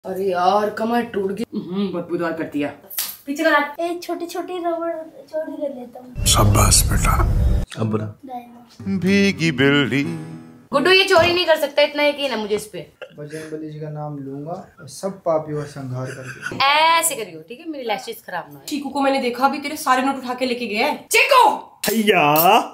अरे यार कमर टूट गई। बदबूदार कर दिया। पीछे का एक छोटी छोटी रबड़ चोरी कर लेता हूँ। शाबाश बेटा। अब बोला भीगी बिल्ली। गुड्डू ये चोरी नहीं कर सकता, इतना यकीन है मुझे इस पे। बजरंगबली जी का नाम लूंगा और सब पापियों का संहार करके ऐसे करियो, ठीक है? मेरी लैशेस खराब ना हो। चीकू को मैंने देखा अभी तेरे सारे नोट उठा के लेके गया है। चीकू भैया।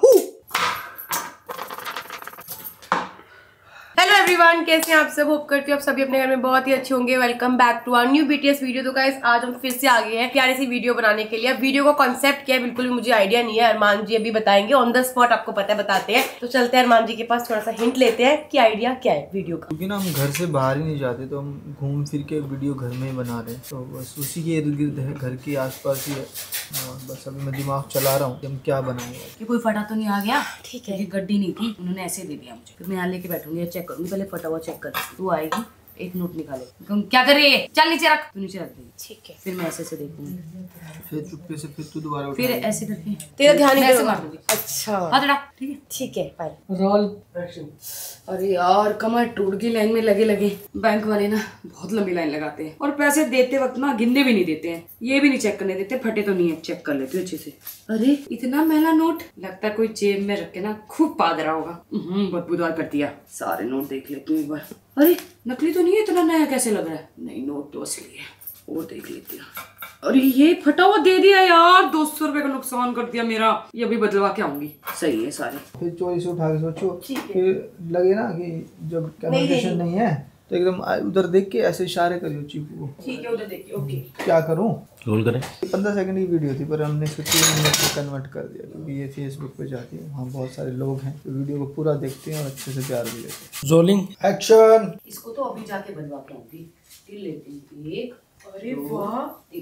हेलो एवरीवन, कैसे हैं आप सब? होप करती हूँ आप सभी अपने घर में बहुत ही अच्छे होंगे। Welcome back to our new BTS video. तो गाइस आज हम फिर से आ गए हैं प्यारी सी वीडियो बनाने के लिए। वीडियो का कॉन्सेप्ट क्या है बिल्कुल भी मुझे आइडिया नहीं है, अरमान जी अभी बताएंगे ऑन द स्पॉट, आपको पता है बताते हैं। तो चलते हैं अरमान जी के पास, थोड़ा सा हिंट लेते हैं कि आइडिया क्या है वीडियो का। क्योंकि ना हम घर से बाहर ही नहीं जाते, तो हम घूम फिर के वीडियो घर में ही बना रहे हैं, तो बस उसी के इर्द गिर्द है, घर के आसपास ही है। बस अभी मैं दिमाग चला रहा हूँ कि हम क्या बनाएंगे। कि कोई फटा तो नहीं आ गया? ठीक है, ये गड्डी नहीं थी, उन्होंने ऐसे दे दिया मुझे। फिर मैं यहाँ लेके बैठूंगी, चेक करूंगी, पहले फटा हुआ चेक कर। तू आएगी, एक नोट निकाले, क्या कर रही है? चल नीचे रख। तू नीचे रख दे, ठीक है? फिर मैं ऐसे दोखूंगी, फिर चुप्पे से फिर तू दोबारा फिर ऐसे करके तेरा ध्यान ऐसे मार दूंगी। अच्छा हाथ हटा, ठीक है? ठीक है, बाय। Roll action. अरे यार कमर टूट गई लाइन में लगे लगे। बैंक वाले ना बहुत लंबी लाइन लगाते हैं और पैसे देते वक्त ना गिनने भी नहीं देते हैं, ये भी नहीं चेक करने देते, फटे तो नहीं है, चेक कर लेते अच्छे से। अरे इतना मैला नोट, लगता है कोई जेब में रख के ना खूब पाद रहा होगा। बदबूदार कर दिया। सारे नोट देख लेती हूँ एक बार। अरे नकली तो नहीं है, इतना नया कैसे लग रहा है? नहीं नोट तो असली है, और देख लेती हूँ। अरे ये फटा हुआ दे दिया यार, 200 रुपए का नुकसान कर दिया मेरा। ये अभी बदलवा के आऊंगी। सही है सारे। फिर चोरी से उठा के सोचो, फिर लगे ना कि जब कम्युनिकेशन नहीं है तो एकदम उधर देख के ऐसे इशारे करियो चीकू को। ठीक है, उधर देखिए। ओके, क्या करूं? रोल करें। 15 सेकंड की वीडियो थी, पर हमने इसको 3 मिनट में कन्वर्ट कर दिया, क्योंकि ये फेसबुक पे जाती है, वहाँ बहुत सारे लोग हैं तो वीडियो को पूरा देखते हैं और अच्छे से प्यार भी देते हैं। Rolling action. इसको तो अभी जाके बदलवा के आऊंगी। तिल लेती हूँ, 1 अरे वाह,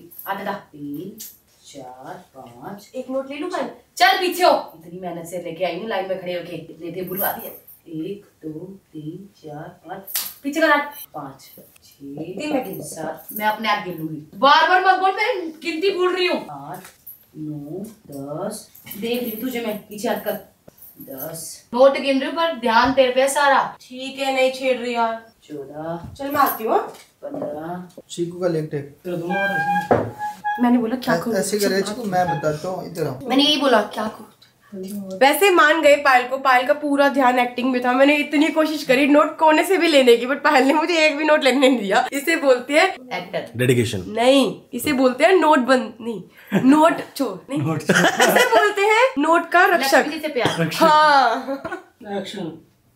3 4 5। एक नोट ले लूं भाई? चल पीछे हो, इतनी मेहनत से लेके आई हूँ, लाइन में खड़े होके इतने थे, बुलवा दिए। 1 2 3 4 5, पीछे का 5 6 7। मैं अपने आप गिन लूंगी, बार बार मत बोल, मैं गिनती भूल रही हूँ। 8 9 10। देख रही तुझे मैं, पीछे हट कर। 10 नोट गिन रही हूँ पर ध्यान तेरे पे सारा। ठीक है, नहीं छेड़ रही यार। 14। चल मैं आती हूँ। 15। चीकू का लेग टेक। मैंने बोला क्या करूं? ऐसे करे चीकू, मैं बताता हूँ, इधर आओ। मैंने यही बोला क्या करूं। वैसे मान गए पायल को, पायल का पूरा ध्यान एक्टिंग में था। मैंने इतनी कोशिश करी नोट कोने से भी लेने की, बट पायल ने मुझे एक भी नोट लेने नहीं दिया। इसे बोलते हैं एक्टर। डेडिकेशन नहीं, इसे बोलते हैं नोटबंद, नहीं नोट चोर, नहीं इसे बोलते हैं नोट का रक्षक। से प्यार। हाँ एक्शन।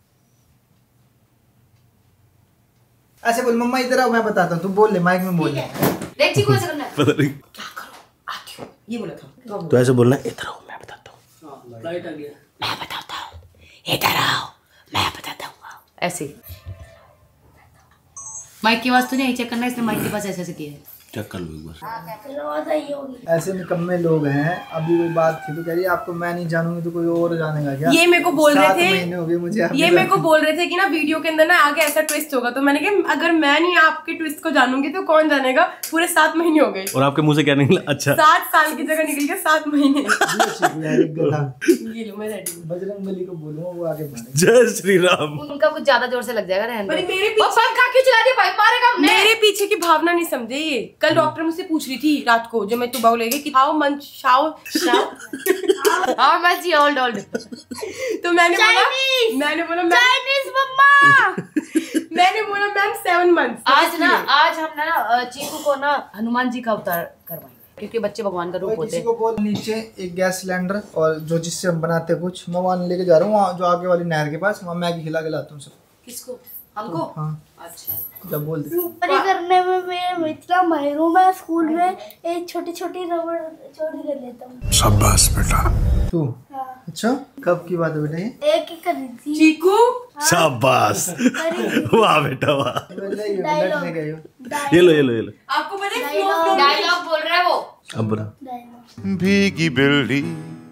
ऐसे बोल, मम्मा इधर आओ, मैं बताता हूँ, तू बोल ले, माइक में बोल ले। देख चीकू ऐसे करना है। पता नहीं क्या करूं, आती हूँ, ये बोला था। तो ऐसे बोलना, इधर आओ मैं बताता हूँ। लाइट आ गया। मैं बताता हूँ, इधर आओ मैं बताता हूँ। ऐसे माइक की आवाज तो नहीं आई, चेक करना, इसने माइक के पास ऐसे ऐसे किया है। चेक कर लो एक बार। ऐसे निकम्मे लोग हैं। अभी कोई बात थी तो कह रही आपको मैं नहीं जानूंगी तो कोई और जानेगा क्या? ये मेरे को बोल रहे 7 थे, महीने हो गए मुझे। ये मेरे को बोल रहे थे कि ना वीडियो के अंदर ना आगे ऐसा ट्विस्ट होगा, तो मैंने कहा अगर मैं नहीं आपके ट्विस्ट को जानूंगी तो कौन जानेगा। पूरे 7 महीने हो गए और आपके मुंह से क्या निकला? अच्छा 7 साल की जगह निकल गया 7 महीने। ये लो मैं रेडी हूं। बजरंगबली को बोलूंगा, वो आगे बढ़े। जय श्री राम। उनका कुछ ज्यादा जोर से लग जाएगा। रहने दो। मेरे पीछे पंखा क्यों चला दिया भाई? मारेगा हमने। मेरे पीछे की भावना नहीं समझे ये। कल डॉक्टर मुझसे पूछ रही थी रात को जब मैं तुबा लेगी कि हाउ मंच शाओ हाउ मच यू ओल्ड। तो मैंने बोला चाइनीज मम्मा। मैंने बोला मैम 7 मंथ्स। आज हम ना चीकू को ना हनुमान जी का अवतार करवाएंगे, क्योंकि बच्चे भगवान का रूप होते किसी को बोल, नीचे एक गैस सिलेंडर और जो जिससे हम बनाते हैं कुछ, मैं वहाँ लेके जा रहा हूँ, वहाँ जो आगे वाली नहर के पास, वहाँ मैगी खिला के लाता हूँ सब। किसको? हमको? हाँ अच्छा। जब बोल दे। चोरी करने में मैं इतना माहिर हूँ, मैं स्कूल में एक छोटी छोटी रबड़ चोरी कर लेता हूँ। शाबाश बेटा। तू? हाँ। अच्छा कब की बात है बेटा ये? एक ही करी थी। चीकू शाबाश, वाह बेटा वाह। लड़ने गए हो। ये लो ये लो ये लो। आपको पता है डायलॉग बोल रहा है वो। अब बोला। भीगी बिल्ली।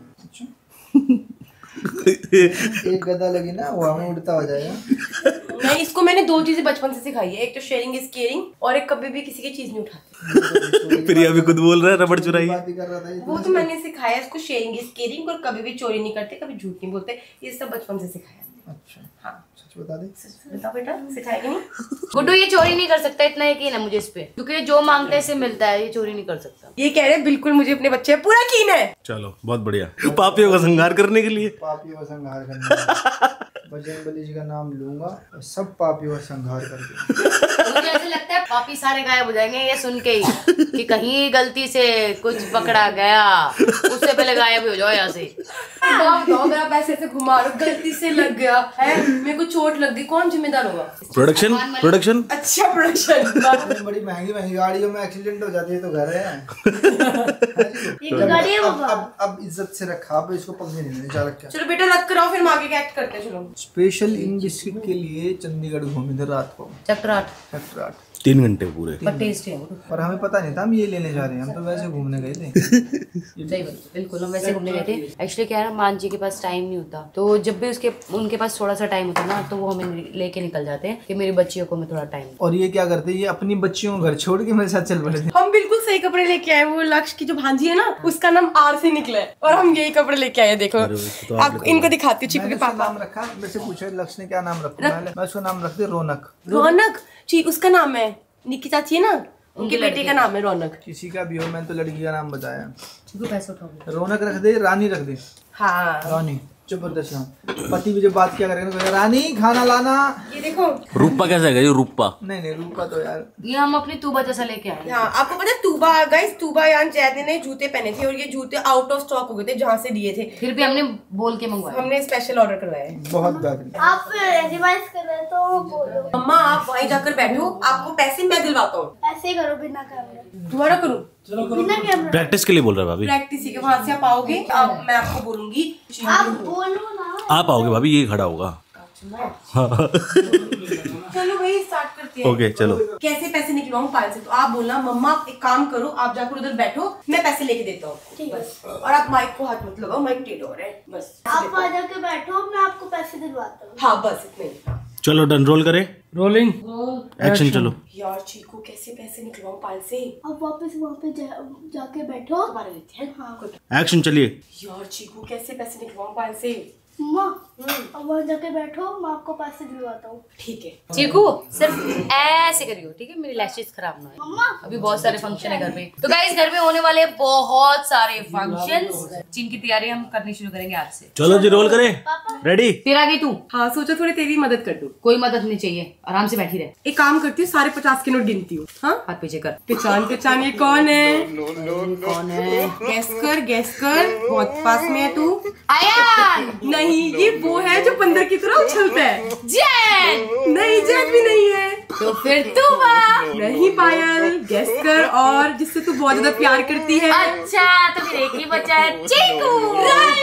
एक गदा लगी ना, वो हमें उड़ता हो जाएगा। नहीं, इसको मैंने 2 चीजें बचपन से सिखाई है, एक तो शेयरिंग इज केयरिंग, और एक कभी भी किसी की चीज नहीं उठाते। फिर ये अभी खुद बोल रहा है रबड़ चुराई। वो तो मैंने सिखाया इसको, शेयरिंग इज केयरिंग, और कभी भी चोरी नहीं करते, कभी झूठ नहीं बोलते, ये सब बचपन से सिखाया। अच्छा हाँ। बता दे। बताओ बेटा, सिखाएगा नहीं? गुड्डू ये चोरी नहीं कर सकता, इतना यकीन है मुझे इस पे, क्योंकि जो मांगता है इसे मिलता है, ये चोरी नहीं कर सकता। ये कह रहे हैं बिल्कुल मुझे अपने बच्चे पे पूरा यकीन है। चलो बहुत बढ़िया। पापियों का संहार करने के लिए पापियों का संहार करने बजरंगबली जी का नाम लूंगा और सब पापियों का संहार कर दूंगा। मुझे ऐसे लगता है पापी सारे गायब हो जाएंगे ये सुन के ही कि कहीं गलती से कुछ पकड़ा गया, उससे पहले गायब हो जाओ यहाँ से। अगर आप ऐसे घुमा रहे हो, गलती से लग गया है, मेरे को चोट लग गई, कौन जिम्मेदार होगा? प्रोडक्शन अच्छा प्रोडक्शन। बड़ी महंगी महंगी गाड़ियों में एक्सीडेंट हो जाती है तो घर है। अब इज्जत से रखा, अब इसको पकड़ने नहीं देने। चल क्या, चलो बेटा रख कर आओ, फिर हम आगे का एक्ट करते हैं। चलो स्पेशल इन बिस्किट के लिए चंडीगढ़ घूमे थे रात को, सेक्टर 8 सेक्टर 8 3 घंटे पूरे। पर टेस्टी है वो। और हमें पता नहीं था हम ये लेने जा रहे हैं, हम तो वैसे घूमने गए थे। सही बात, बिल्कुल हम वैसे घूमने गए थे। एक्चुअली क्या है ना, मान जी के पास टाइम नहीं होता, तो जब भी उनके पास थोड़ा सा टाइम होता है ना, तो वो हमें लेके निकल जाते हैं कि मेरी बच्चियों को मैं थोड़ा टाइम। और ये क्या करते हैं, ये अपनी बच्चियों को घर छोड़ के मेरे साथ चल पड़े थे। हम बिल्कुल सही कपड़े लेके आए। वो लक्ष्य की जो भांजी है ना, उसका नाम आर से निकला है और हम यही कपड़े लेके आए। देखो आप इनको दिखाती हूँ। चिकू के पापा नाम रखा, मेरे से पूछा लक्ष्य ने क्या नाम रखा, मैं उसका नाम रख दिया रौनक। रौनक ठीक उसका नाम है। निक्की चाची है ना, उनके बेटे का नाम है रौनक। किसी का भी हो, मैंने तो लड़की का नाम बताया। चिकू पैसे उठाओ। रौनक रख दे, रानी रख दे। हाँ रानी जबरदस्त नाम। पति भी जब बात क्या करेंगे, रानी खाना लाना। ये देखो रूपा कैसा है ये रूपा? नहीं रूपा तो यार, ये हम अपनी तूबा जैसा लेके आए। हाँ आपको पता है तूबा गाइस, तूबा यार जैदे ने जूते पहने थे और ये जूते आउट ऑफ स्टॉक हो गए थे जहाँ से लिए थे, फिर भी हमने बोल के मंगवाए। हमने स्पेशल ऑर्डर करवाया है। बहुत बेहतरीन। आप रिवाइज कर रहे हैं तो बोलो। अम्मा आप वहीं जाकर बैठो, आपको पैसे मैं दिलवाता हूँ। ऐसे ही करो बिना कैमरे। तुम्हारा करूँ? बिना कैमरे प्रैक्टिस के लिए बोल रहा है भाभी। प्रैक्टिस ही के वहां से आप आओगे, अब मैं आपको बोलूंगी। आप बोलो ना। आप आओगे भाभी, ये खड़ा होगा। चलो भाई स्टार्ट करते हैं। ओके चलो। कैसे पैसे निकलवाऊं पायल से, तो आप बोलना मम्मा एक काम करो, आप जाकर उधर बैठो, मैं पैसे लेके देता हूँ। ठीक है। बस। और आप माइक को हाथ मत लगाओ, माइक टेढ़ा हो रहा है। बस आप आ जाके बैठो, मैं आपको पैसे दिलवाता हूँ। हाँ बस इतने ही। चलो डन, रोल करे। रोलिंग एक्शन चलो। यार चीकू कैसे पैसे निकलवाऊं पायल से? अब वापस वहाँ पे जाके बैठो। दोबारा लेते हैं। हाँ। एक्शन चलिए। यार चीकू कैसे पैसे निकलवाऊं पायल से? मम्मा अब वहाँ जाके बैठो, मैं आपको पैसे दिलवाता हूँ। ठीक है। चीकू सिर्फ ऐसे करियो, ठीक है? मेरी लैशेस खराब ना हो। मम्मा अभी बहुत सारे फंक्शन है घर पे, तो गाइस घर में होने वाले बहुत सारे फंक्शंस जिनकी तैयारी हम करनी शुरू करेंगे आज से। चलो जी रोल करे। रेडी? फिर आ गई तू। हाँ सोचा थोड़ी तेरी मदद कर दूं। कोई मदद नहीं चाहिए, आराम से बैठी रहे। एक काम करती हूँ, सारे 50 के नोट गिनती हूँ। हाँ हाथ पीछे कर। पहचान ये कौन है? कौन है? गैस कर बहुत पास में है तू। आयान। नहीं ये वो है जो बंदर की तरह उछलता है। जैन। नहीं जैन भी नहीं है। तो फिर तू नहीं पायल, गैस कर, और जिससे तू बहुत ज्यादा प्यार करती है। अच्छा तो फिर एक ही बचा है, चीकू।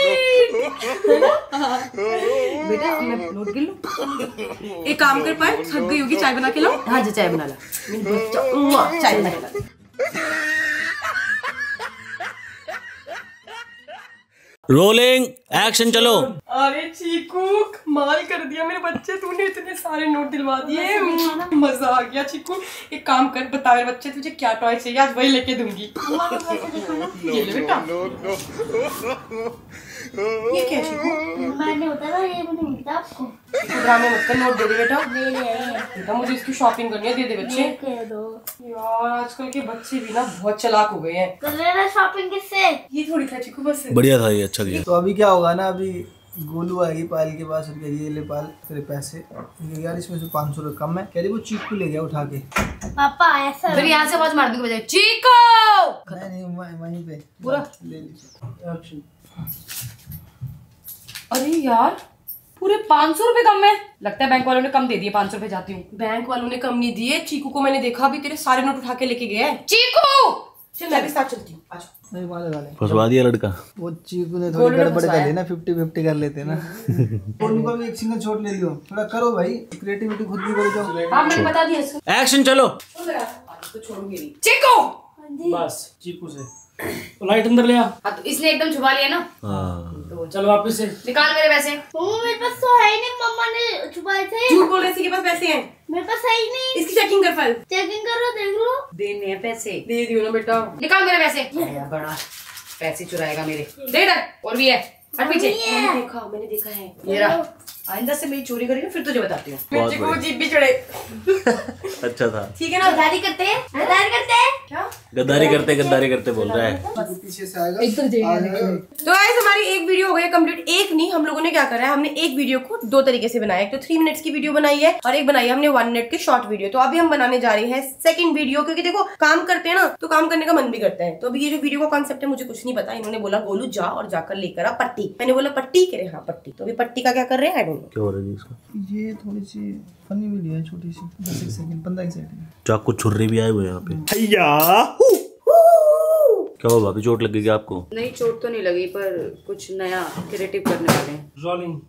बेटा मैं नोट गिन लूं? एक काम कर पायल, थक गई होगी, चाय बना के लाओ। हाँ जी चाय बना ला। चाय बना के ला। रोलिंग एक्शन चलो। अरे चीकू कमाल कर दिया मेरे बच्चे, तूने इतने सारे नोट दिलवा दिए, मजा आ गया। चीकू एक काम कर, बता मेरे बच्चे तुझे क्या टॉय चाहिए, आज वही लेके दूंगी। ये ले बेटा। ये क्या चीकू? मैंने बताया ये मैंने मिलता आपको। ड्रामे मत कर, नोट दे दे बेटा। ले ले बेटा मुझे इसकी शॉपिंग करनी है, दे दे बच्चे। कह दो यार आजकल के बच्चे भी ना बहुत चालाक हो गए हैं। कर लेना शॉपिंग किससे? ये थोड़ी था चीकू, बस बढ़िया था ये, अच्छा किया। तो अभी क्या होगा ना, अभी गोलू आएगी पायल के पास और कहेगी ये ले पायल तेरे पैसे। यार इसमें से 500 रुपये कम है, कह रही वो चीकू ले गया उठा के। पापा ऐसा फिर यहाँ से आवाज मार दी बजाय चीकू। नहीं वहीं पे पूरा ले लीजिए एक्शन। अरे यार पूरे 500 रुपए कम है। लगता है बैंक वालों ने कम दे दिए, 500 रुपए जाती हूँ। बैंक वालों ने कम नहीं दिए, चीकू को मैंने देखा अभी तेरे सारे नोट उठा के लेके गया है। चीकू चल मैं भी साथ चलती हूँ, आ जाओ। नहीं वहाँ लगा ले, फंसवा दिया लड़का। वो चीकू ने थोड़ी गड़बड़ कर ली ना, 50-50 कर लेते ना। गोलू का भी एक सिंगल शॉट ले लियो, थोड़ा करो भाई, क्रिएटिविटी खुद भी करो जाओ। हाँ मैंने बता दिया इसको। एक्शन चलो। तो छोड़ूंगी नहीं। चीकू बस चीकू से तो लाइट अंदर ले आ। हाँ तो इसने एकदम छुपा लिया ना, हाँ चलो वापस से निकाल मेरे पैसे। मेरे पास तो है ही नहीं, मम्मा ने छुपाए थे। झूठ बोल रहे थे, के पास पैसे हैं। मेरे पास है ही नहीं। इसकी चेकिंग कर फाइल। चेकिंग करो, देख लो। देने हैं पैसे, दे दियो ना बेटा। निकाल मेरे पैसे। बड़ा पैसे चुराएगा मेरे, दे इधर। और भी है, हट पीछे। मैंने देखा है। ये रहा आइंदा से मेरी चोरी करेगी फिर तुझे बताती हूँ। बहुत मिर्ची को जीप भी चढ़े। अच्छा था। ठीक है ना? गद्दारी करते हैं, गद्दारी करते हैं। क्या? गद्दारी करते बोल रहा है। पीछे से आएगा तो गाइस हमारी एक वीडियो हो गई कंप्लीट। एक नहीं, हम लोगों ने क्या करा है, हमने एक वीडियो को दो तरीके से बनाया है। तो 3 मिनट्स की वीडियो बनाई है और एक बनाई है हमने 1 मिनट की शॉर्ट वीडियो। तो अभी हम बनाने जा रहे हैं सेकंड वीडियो, क्योंकि देखो काम करते हैं ना तो काम करने का मन भी करता है। तो अभी ये जो वीडियो का कॉन्सेप्ट है मुझे कुछ नहीं पता। इन्होंने बोला गोलू जा और जाकर लेकर आ पट्टी। मैंने बोला पट्टी, कह रहे हाँ पट्टी। तो अभी पट्टी का क्या कर रहे हैं, आई डोंट नो क्या हो रहा है इसका? ये थोड़ी सी फनी वीडियो है, छोटी सी 10 सेकंड 15 सेकंड। चाकू छुर्री भी आए हुए हैं यहाँ पे। क्या हुआ भाभी, चोट लग गई क्या आपको? नहीं चोट तो नहीं लगी, पर कुछ नया क्रिएटिव करने वाले हैं। रोलिंग।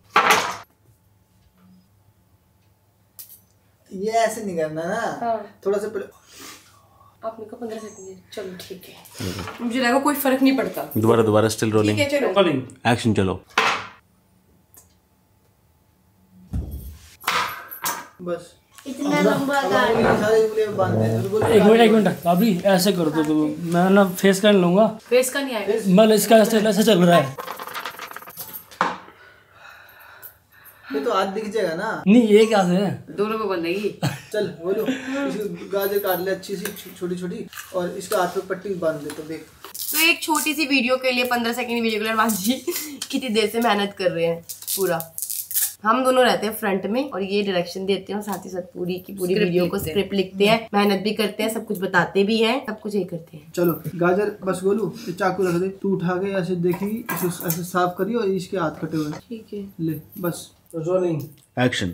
ये ऐसे नहीं करना ना। हाँ। थोड़ा सा पहले आपने कहा 15 सेकंड। चलो ठीक है, मुझे लगा कोई फर्क नहीं पड़ता। दोबारा स्टिल रोलिंग। ठीक है चलो रोलिंग। एक्शन चलो। बस इतना लंबा सारे उंगली बांध दे। एक मिनट अभी ऐसे कर दो। तो मैं ना फेस कर लूंगा। फेस का नहीं आएगा। मतलब इसका ऐसा चल रहा है। ये तो हाथ दिख जाएगा ना। नहीं ये क्या है? दोनों को बंदेगी। चल बोलो, इसकी गाजर काट ले अच्छी सी छोटी छोटी और इसका हाथ पे पट्टी बांध दे। तो देख, तो एक छोटी सी वीडियो के लिए 15 सेकंड वीडियो के लिए अरमान जी कितनी देर से मेहनत कर रहे हैं। पूरा हम दोनों रहते हैं फ्रंट में और ये डायरेक्शन देते हैं और साथ ही साथ पूरी की पूरी वीडियो को स्क्रिप्ट लिखते हैं, मेहनत भी करते हैं, सब कुछ बताते भी हैं, सब कुछ ये करते हैं। चलो गाजर बस गोलू ये चाकू रख दे। तू उठा के ऐसे देखेगी, इसे ऐसे साफ करिए और इसके हाथ कटे हुए ठीक है ले बस। रोलिंग। एक्शन।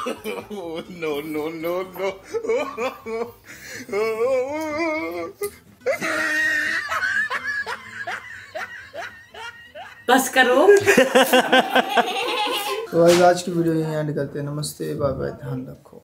बस करो। तो आज की वीडियो यहीं एंड करते हैं। नमस्ते, बाय बाय, ध्यान रखो।